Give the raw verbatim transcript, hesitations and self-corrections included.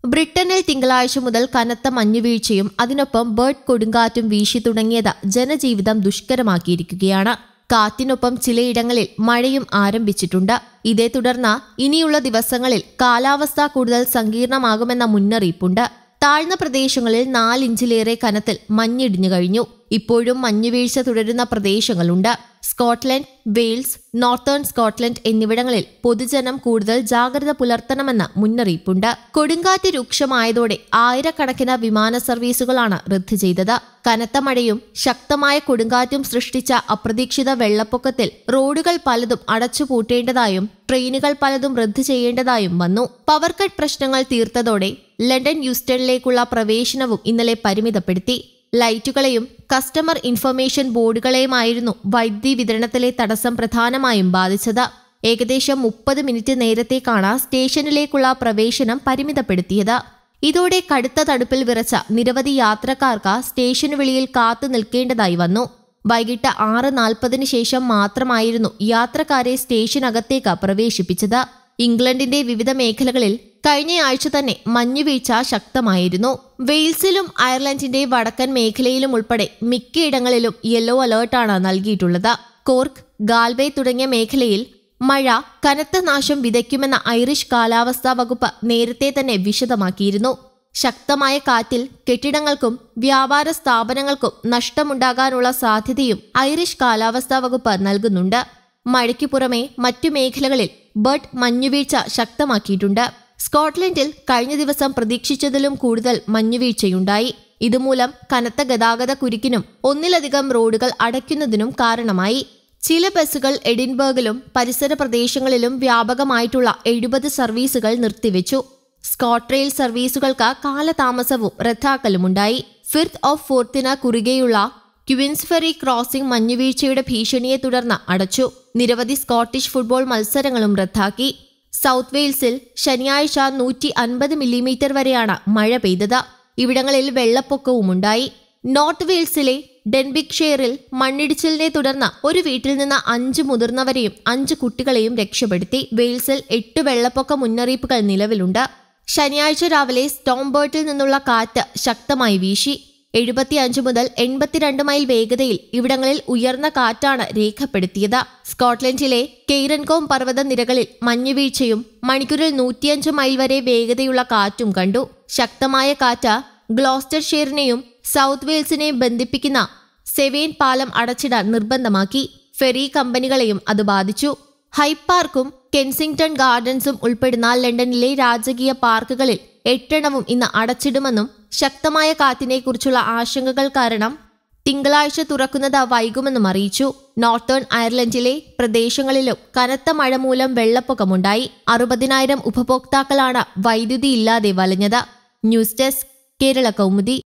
ബ്രിട്ടനിൽ തിങ്കളാഴ്ച മുതൽ കനത്ത മഞ്ഞുവീഴ്ചയും അതിനൊപ്പം ബേർഡ് കൊടുങ്കാറ്റും വീശി തുടങ്ങിയത് ജനജീവിതം ദുഷ്കരമാക്കിയിരിക്കുകയാണ്. കാറ്റിനൊപ്പം ചിലയിടങ്ങളിൽ മഴയും ആരംഭിച്ചിട്ടുണ്ട്. ഇതേ തുടർന്ന് ഇനിയുള്ള ദിവസങ്ങളിൽ കാലാവസ്ഥ കൂടുതൽ സങ്കീർണമാകുമെന്ന മുന്നറിയിപ്പുണ്ട്. താഴ്ന്ന പ്രദേശങ്ങളിൽ നാലിഞ്ചിലേറെ കനത്തിൽ മഞ്ഞിടിഞ്ഞു കഴിഞ്ഞു. ഇപ്പോഴും മഞ്ഞുവീഴ്ച തുടരുന്ന പ്രദേശങ്ങളുണ്ട്. സ്കോട്ട്ലൻഡ്, വെയിൽസ്, നോർത്തേൺ സ്കോട്ട്ലൻഡ് എന്നിവിടങ്ങളിൽ പൊതുജനം കൂടുതൽ ജാഗ്രത പുലർത്തണമെന്ന് മുന്നറിയിപ്പുണ്ട്. കൊടുങ്കാറ്റ് രൂക്ഷമായതോടെ ആയിരക്കണക്കിന് വിമാന സർവീസുകളാണ് റദ്ദ് ചെയ്തത്. കനത്ത മഴയും ശക്തമായ കൊടുങ്കാറ്റും സൃഷ്ടിച്ച അപ്രതീക്ഷിത വെള്ളപ്പൊക്കത്തിൽ റോഡുകൾ പലതും അടച്ചുപൂട്ടേണ്ടതായും ട്രെയിനുകൾ പലതും റദ്ദ് ചെയ്യേണ്ടതായും വന്നു. പവർ കട്ട് പ്രശ്നങ്ങൾ തീർത്തതോടെ ലണ്ടൻ യൂസ്റ്റണിലേക്കുള്ള പ്രവേശനവും ഇന്നലെ പരിമിതപ്പെടുത്തി. ലൈറ്റുകളെയും കസ്റ്റമർ ഇൻഫർമേഷൻ ബോർഡുകളെയുമായിരുന്നു വൈദ്യുതി വിതരണത്തിലെ തടസ്സം പ്രധാനമായും ബാധിച്ചത്. ഏകദേശം മുപ്പത് മിനിറ്റ് നേരത്തേക്കാണ് സ്റ്റേഷനിലേക്കുള്ള പ്രവേശനം പരിമിതപ്പെടുത്തിയത്. ഇതോടെ കടുത്ത തണുപ്പിൽ വിറച്ച നിരവധി യാത്രക്കാർക്ക് സ്റ്റേഷന് വെളിയിൽ കാത്തു നിൽക്കേണ്ടതായി വന്നു. വൈകിട്ട് ആറ് നാൽപ്പതിന് ശേഷം മാത്രമായിരുന്നു യാത്രക്കാരെ സ്റ്റേഷനകത്തേക്ക് പ്രവേശിപ്പിച്ചത്. ഇംഗ്ലണ്ടിന്റെ വിവിധ മേഖലകളിൽ കഴിഞ്ഞയാഴ്ച തന്നെ മഞ്ഞുവീഴ്ച ശക്തമായിരുന്നു. വെയിൽസിലും അയർലൻഡിന്റെ വടക്കൻ മേഖലയിലും ഉൾപ്പെടെ മിക്കയിടങ്ങളിലും യെല്ലോ അലേർട്ടാണ് നൽകിയിട്ടുള്ളത്. കോർക്ക്, ഗാൽവേ തുടങ്ങിയ മേഖലയിൽ മഴ കനത്ത നാശം വിതയ്ക്കുമെന്ന ഐറിഷ് കാലാവസ്ഥാ വകുപ്പ് നേരത്തെ തന്നെ വിശദമാക്കിയിരുന്നു. ശക്തമായ കാറ്റിൽ കെട്ടിടങ്ങൾക്കും വ്യാപാര സ്ഥാപനങ്ങൾക്കും നഷ്ടമുണ്ടാകാനുള്ള സാധ്യതയും ഐറിഷ് കാലാവസ്ഥാ വകുപ്പ് നൽകുന്നുണ്ട്. മഴയ്ക്കു പുറമെ മറ്റു മേഖലകളിൽ ബർഡ് മഞ്ഞുവീഴ്ച ശക്തമാക്കിയിട്ടുണ്ട്. സ്കോട്ട്ലൻഡിൽ കഴിഞ്ഞ ദിവസം പ്രതീക്ഷിച്ചതിലും കൂടുതൽ മഞ്ഞുവീഴ്ചയുണ്ടായി. ഇതുമൂലം കനത്ത ഗതാഗത കുരുക്കിനും ഒന്നിലധികം റോഡുകൾ അടയ്ക്കുന്നതിനും കാരണമായി. ചില ബസ്സുകൾ എഡിൻബർഗിലും പരിസര പ്രദേശങ്ങളിലും വ്യാപകമായിട്ടുള്ള എഴുപത് സർവീസുകൾ നിർത്തിവെച്ചു. സ്കോട്ട്റെയിൽ സർവീസുകൾക്ക് കാലതാമസവും റദ്ദാക്കലുമുണ്ടായി. ഫിർത്ത് ഓഫ് ഫോർത്തിന് കുറുകെയുള്ള ക്വീൻസ്ഫെറി ക്രോസിംഗ് മഞ്ഞുവീഴ്ചയുടെ ഭീഷണിയെ തുടർന്ന് അടച്ചു. നിരവധി സ്കോട്ടിഷ് ഫുട്ബോൾ മത്സരങ്ങളും റദ്ദാക്കി. സൗത്ത് വെയിൽസിൽ ശനിയാഴ്ച നൂറ്റി അൻപത് മില്ലിമീറ്റർ വരെയാണ് മഴ പെയ്തത്. ഇവിടങ്ങളിൽ വെള്ളപ്പൊക്കവുമുണ്ടായി. നോർത്ത് വെയിൽസിലെ ഡെൻബിഗ്ഷെയറിൽ മണ്ണിടിച്ചിലിനെ തുടർന്ന് ഒരു വീട്ടിൽ നിന്ന് അഞ്ച് മുതിർന്നവരെയും അഞ്ച് കുട്ടികളെയും രക്ഷപ്പെടുത്തി. വെയിൽസിൽ എട്ട് വെള്ളപ്പൊക്ക മുന്നറിയിപ്പുകൾ നിലവിലുണ്ട്. ശനിയാഴ്ച രാവിലെ സ്റ്റോംബേർട്ടിൽ നിന്നുള്ള കാറ്റ് ശക്തമായി വീശി. എഴുപത്തിയഞ്ച് മുതൽ എൺപത്തിരണ്ട് മൈൽ വേഗതയിൽ ഇവിടങ്ങളിൽ ഉയർന്ന കാറ്റാണ് രേഖപ്പെടുത്തിയത്. സ്കോട്ട്ലൻഡിലെ കെയ്റൻകോം പർവ്വത നിരകളിൽ മഞ്ഞുവീഴ്ചയും മണിക്കൂറിൽ നൂറ്റിയഞ്ച് മൈൽ വരെ വേഗതയുള്ള കാറ്റും കണ്ടു. ശക്തമായ കാറ്റ് ഗ്ലോസ്റ്റർഷെയറിനെയും സൗത്ത് വെയിൽസിനെയും ബന്ധിപ്പിക്കുന്ന സെവേൻ പാലം അടച്ചിടാൻ നിർബന്ധമാക്കി. ഫെറി കമ്പനികളെയും അത് ബാധിച്ചു. ഹൈഡ് പാർക്കും കെൻസിംഗ്ടൺ ഗാർഡൻസും ഉൾപ്പെടുന്ന ലണ്ടനിലെ രാജകീയ പാർക്കുകളിൽ എട്ടെണ്ണവും ഇന്ന് അടച്ചിടുമെന്നും ശക്തമായ കാറ്റിനെക്കുറിച്ചുള്ള ആശങ്കകൾ കാരണം തിങ്കളാഴ്ച തുറക്കുന്നത് വൈകുമെന്നും അറിയിച്ചു. നോർത്തേൺ അയർലൻഡിലെ പ്രദേശങ്ങളിലും കനത്ത മഴ മൂലം വെള്ളപ്പൊക്കമുണ്ടായി. അറുപതിനായിരം ഉപഭോക്താക്കളാണ് വൈദ്യുതി ഇല്ലാതെ വലഞ്ഞത്. News desk, Kerala Kaumudi.